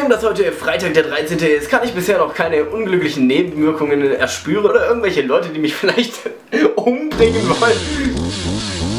Trotzdem, dass heute Freitag der 13. ist, kann ich bisher noch keine unglücklichen Nebenwirkungen erspüren oder irgendwelche Leute, die mich vielleicht umbringen wollen.